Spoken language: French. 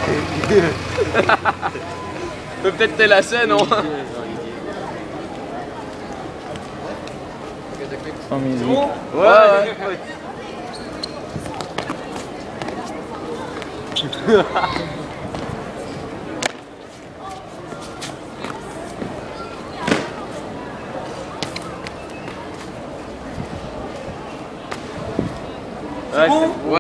Peut-être t'es la scène, non? Sans musique. Ouais. Ouais,